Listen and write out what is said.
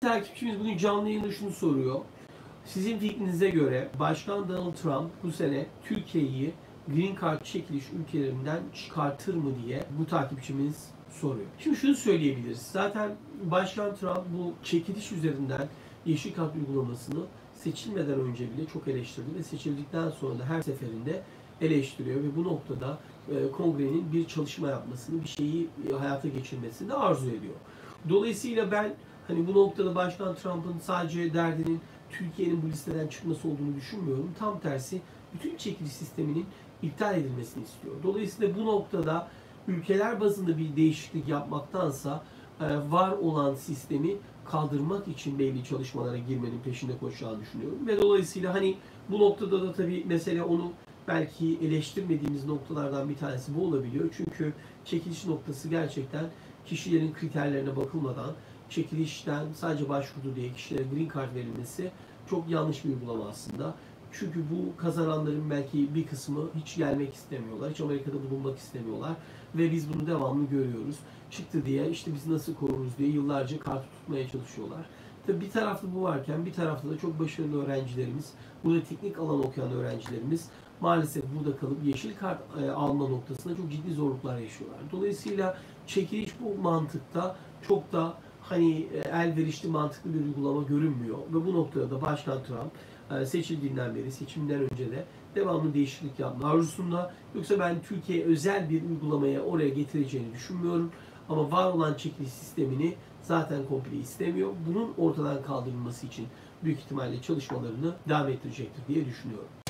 takipçimiz bugün canlı yayında şunu soruyor. Sizin fikrinize göre Başkan Donald Trump bu sene Türkiye'yi Green Card çekiliş ülkelerinden çıkartır mı diye bu takipçimiz soruyor. Şimdi şunu söyleyebiliriz. Zaten Başkan Trump bu çekiliş üzerinden Yeşil Kart uygulamasını seçilmeden önce bile çok eleştirdi ve seçildikten sonra da her seferinde eleştiriyor ve bu noktada kongrenin bir çalışma yapmasını, bir şeyi hayata geçirmesini de arzu ediyor. Dolayısıyla ben hani bu noktada Başkan Trump'ın sadece derdinin Türkiye'nin bu listeden çıkması olduğunu düşünmüyorum. Tam tersi bütün çekiliş sisteminin iptal edilmesini istiyor. Dolayısıyla bu noktada ülkeler bazında bir değişiklik yapmaktansa var olan sistemi kaldırmak için belli çalışmalara girmenin peşinde koşacağını düşünüyorum. Ve dolayısıyla hani bu noktada da tabii mesele onu belki eleştirmediğimiz noktalardan bir tanesi bu olabiliyor. Çünkü çekiliş noktası gerçekten kişilerin kriterlerine bakılmadan çekilişten sadece başvurdu diye kişilere green card verilmesi çok yanlış bir uygulama aslında. Çünkü bu kazananların belki bir kısmı hiç gelmek istemiyorlar, hiç Amerika'da bulunmak istemiyorlar ve biz bunu devamlı görüyoruz. Çıktı diye işte biz nasıl koruruz diye yıllarca kartı tutmaya çalışıyorlar. Tabii bir tarafta bu varken bir tarafta da çok başarılı öğrencilerimiz, burada teknik alan okuyan öğrencilerimiz maalesef burada kalıp yeşil kart alma noktasında çok ciddi zorluklar yaşıyorlar. Dolayısıyla çekiliş bu mantıkta çok da hani elverişli mantıklı bir uygulama görünmüyor ve bu noktada da Başkan Trump seçildiğinden beri, seçimden önce de devamlı değişiklik yapma arzusunda. Yoksa ben Türkiye özel bir uygulamaya oraya getireceğini düşünmüyorum. Ama var olan çekiliş sistemini zaten komple istemiyor. Bunun ortadan kaldırılması için büyük ihtimalle çalışmalarını devam ettirecektir diye düşünüyorum.